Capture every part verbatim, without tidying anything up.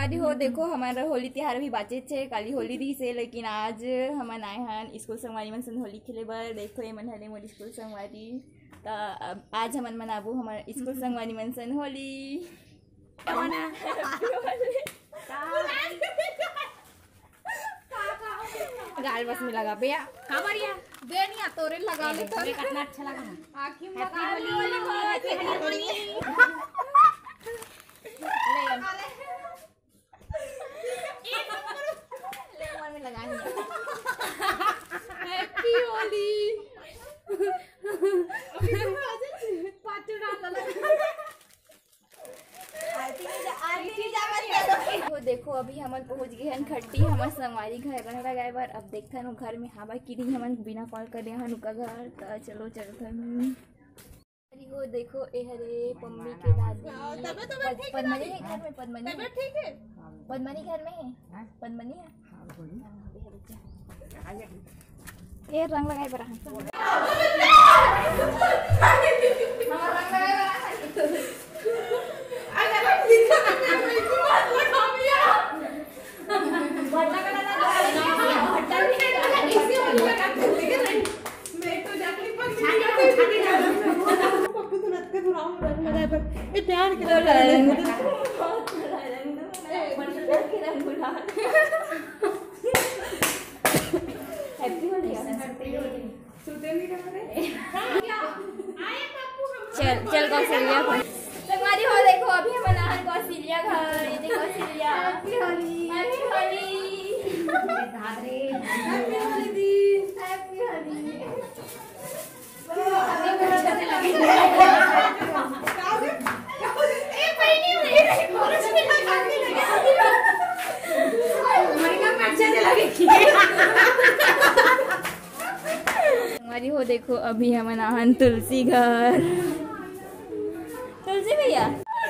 संगवारी हो देखो हमारा होली त्योहार भी बाचे छे काली होली दी से लेकिन आज हमन आए हन स्कूल संगवारी मन सन होली खेले बर। देखो ये मन हले मोर स्कूल संगवारी ता आज हमन मनाबो हमार स्कूल संगवारी मन सन होली। गाल बस में लगा भैया कावरिया दे नहीं तोरे लगा ले तो कितना अच्छा लगा आखिर में लगा होली होली ले मन में लगा हैप्पी होली पाँच डाल वो देखो अभी हमन पहुंच गए हन खट्टी हमार संगवारी घर रंग लगाए बर। अब देखथन वो घर में हवा की रही हमन बिना कॉल करे हन उका घर त चलो चलथन। वो देखो ए हरे पम्मी के दादी पद्मनी है घर में पद्मनी ठीक है पद्मनी घर में है पद्मनी है ये रंग लगाए बर चल चल कौशल्या संगवारी हो देखो अभी हम नहान कौशल्या घर ये देखो कौशल्या हैप्पी होली हैप्पी होली धादरे हैप्पी होली दी हैप्पी होली अभी मेरा छते लगे ए पईनी ए कोरस में लगाने लगे मरी का छते लगे संगवारी हो देखो अभी हम नहान तुलसी घर तुलसी भैया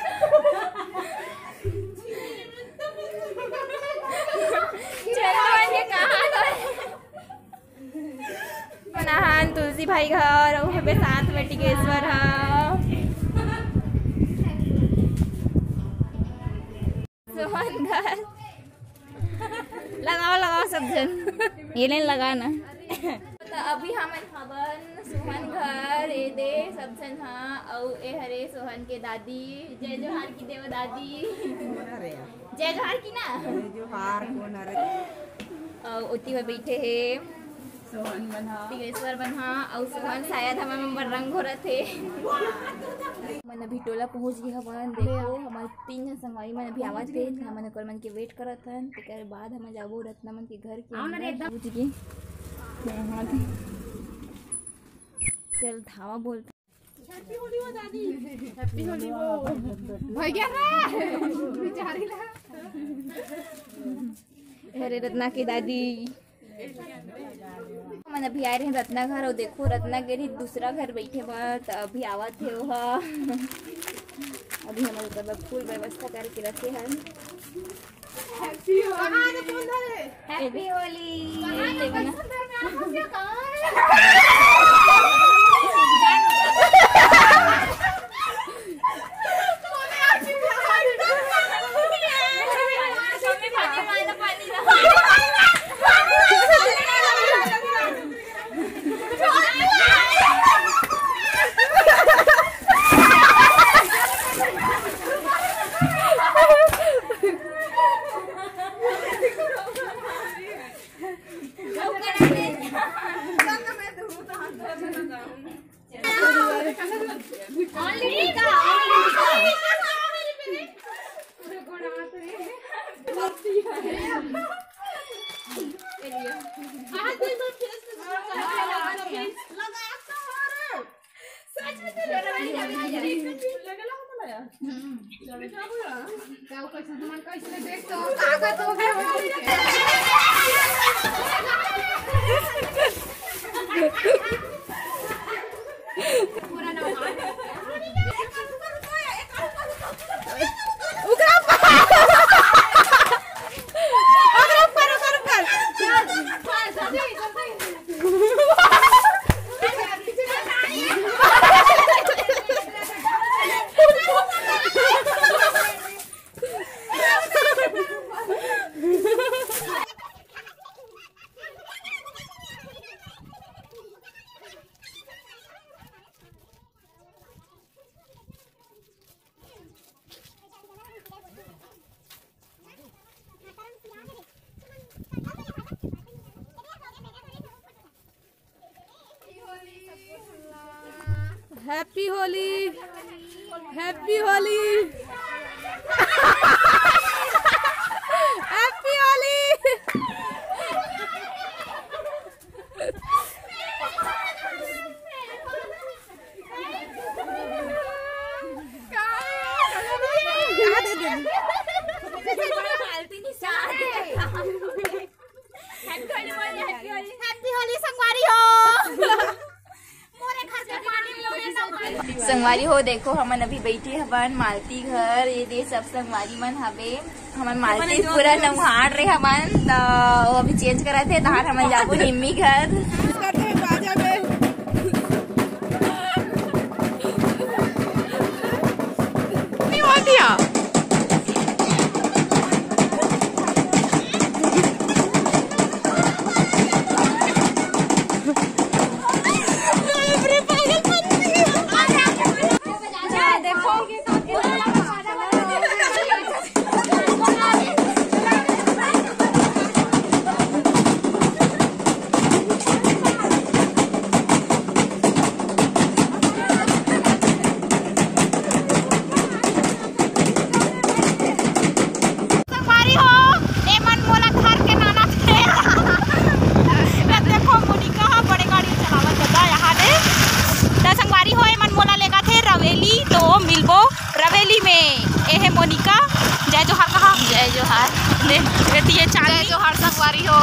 नहान तुलसी भाई घर और पे साथ में टिकेश्वर सोहन घर लगाओ लगाओ सब जन ये नहीं लगाना तो अभी हम हवन सोहन घर ए दे सब जन हाँ और ए हरे सोहन के दादी जय जोहार की देव दादी जय जोहार की ना जोहार कौन हरे और उती में बैठे है सोहन बन्हा टिकेश्वर बन्हा और सोहन शायद हमारे रंग हो रहे थे मन अभी टोला पहुंच गए हवन देखो हमारे तीन जन संगवारी मन अभी आवाज थे हमन कर मन के वेट करत हन तेकर बाद हम जाबो रत्ना मन के घर के अंदर पहुंच गए चल धावा बोलते हैप्पी होली हो दादी हैप्पी होली हो भाई क्या बेचारी ला अरे रत्ना की दादी मन अभी आए रहे रत्ना घर और देखो रत्ना के दूसरा घर बैठे बात अभी आवत थे वह अभी हमारे घर फुल व्यवस्था करके रखे हैं। Happy Holi happy Holi happy Holi, happy Holi, happy Holi. Happy Holi संगवारी हो। संगवारी हो देखो हमन अभी बैठे हवन मालती घर, ये दे सब संगवारी मन हवे। हमन मालती पूरा नौहार रहे हवन तो अभी चेंज करा थे तहार हमन जाबो निम्मी घर। नहीं हो दिया रवेली में। ये है मोनिका। जय जोहार कहा। जय जोहार। ये चांदी जय जोहार संगवारी हो।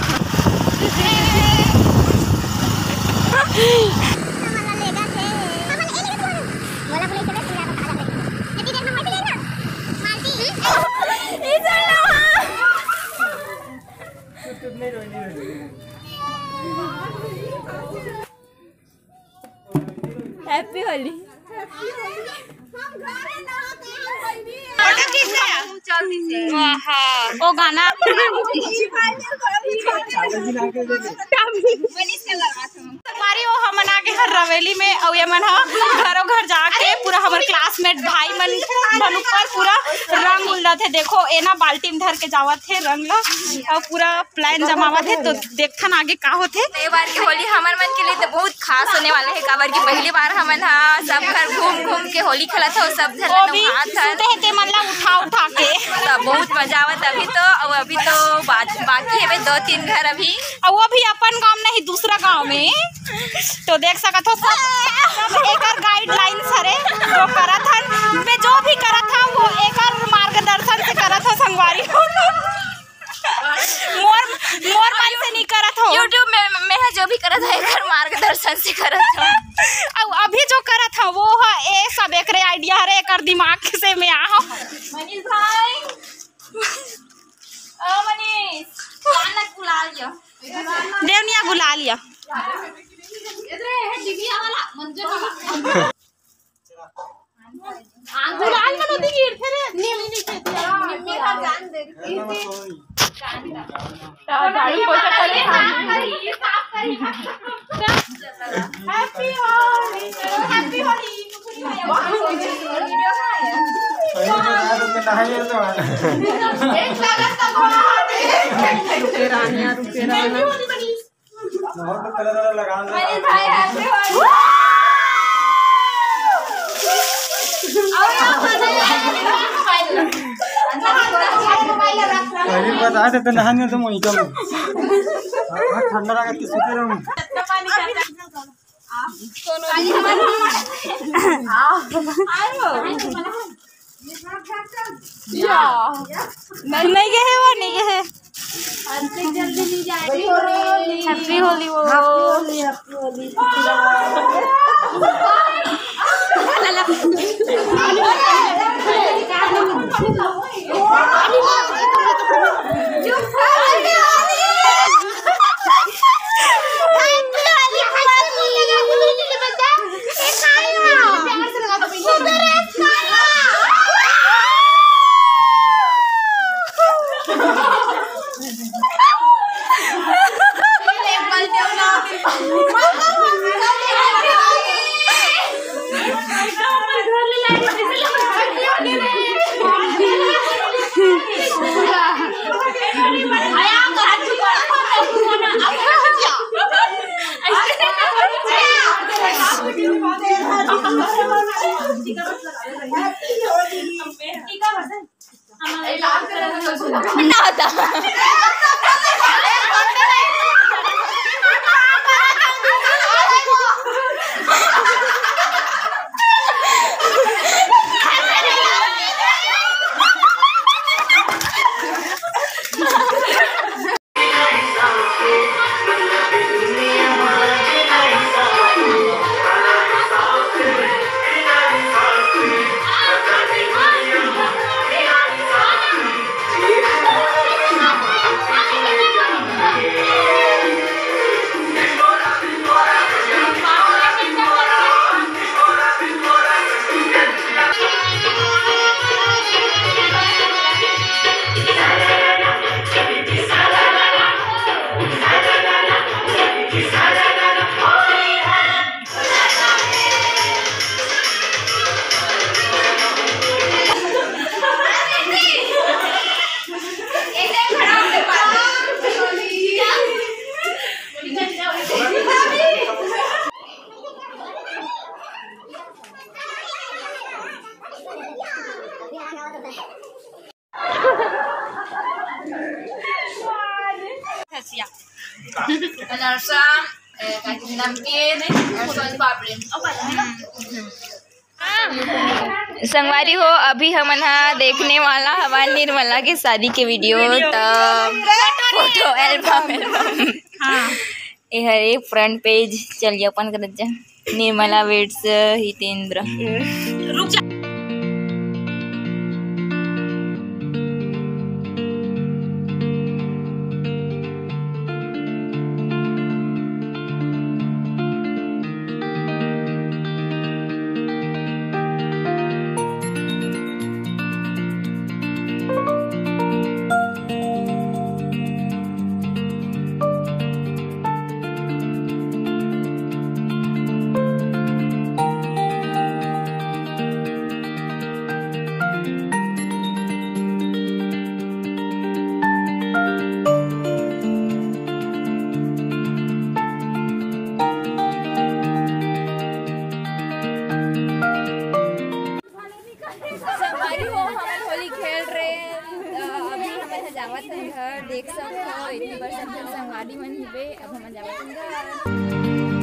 हैप्पी होली। ओ गाना हमारी वो हमन आगे हर रवेली में और ये मन घरों घर जाके पूरा हमारे क्लासमेट भाई मन मन ऊपर पूरा रंग उड़ थे। देखो ए ना बाल्टी में धर के जावत थे रंग ला और पूरा प्लान जमावत है। तो देखथन आगे का होते। ये बार की होली हमार मन के लिए तो बहुत खास होने वाले है। काबर की पहली बार हमन हा सब घर घूम घूम के होली खेलत हो। सब वो भी सुते मन ला उठा उठा के तो बहुत मजा आवत। अभी तो और अभी तो बाकी है दो तीन घर अभी, और वो भी अपन गांव नहीं दूसरा गांव में। तो देख सकत हो सब सब एकर गाइडलाइन सरे जो करत हन में जो भी करत था वो एकर मार्गदर्शन से करत हो संगवारी हो। मोर मोर मन से नहीं करत हो। यूट्यूब में मैं जो भी करत है एकर मार्गदर्शन से करत हो। और अभी जो करत हो वो है ए सब एकरे आइडिया रे एकर दिमाग से में आ। मनीष भाई ओ मनीष खाना बुला लिया। देवनिया बुला लिया। इधर है डिबिया वाला मंजर वाला बुलाल में नदी गिर थे रे नीम नीचे निम्मी का जान दे झाड़ू पोछा करे ये साफ करी। Happy Holi happy Holi video है एक लगा सब रुके रानिया रुके रानिया मनीष भाई हैप्पी होली। बता देते नहाने तो मोनिका में ठंडा लगा के सोते रहूं। नहीं गए वो नहीं गए। हैप्पी होली वो ना होता अनारसा kaki nampkin और सोन पापड़ी संगवारी हो अभी हमन हा देखने वाला हवा निर्मला के शादी के वीडियो त फोटो एल्बम एल्बम ये हरे फ्रंट पेज चलिए अपन करत जा निर्मला वेट्स हितेंद्र रुक जा जावत घर देख सकते हो इतनी बरसात संगवारी मन हिबे अब हम जावत घर।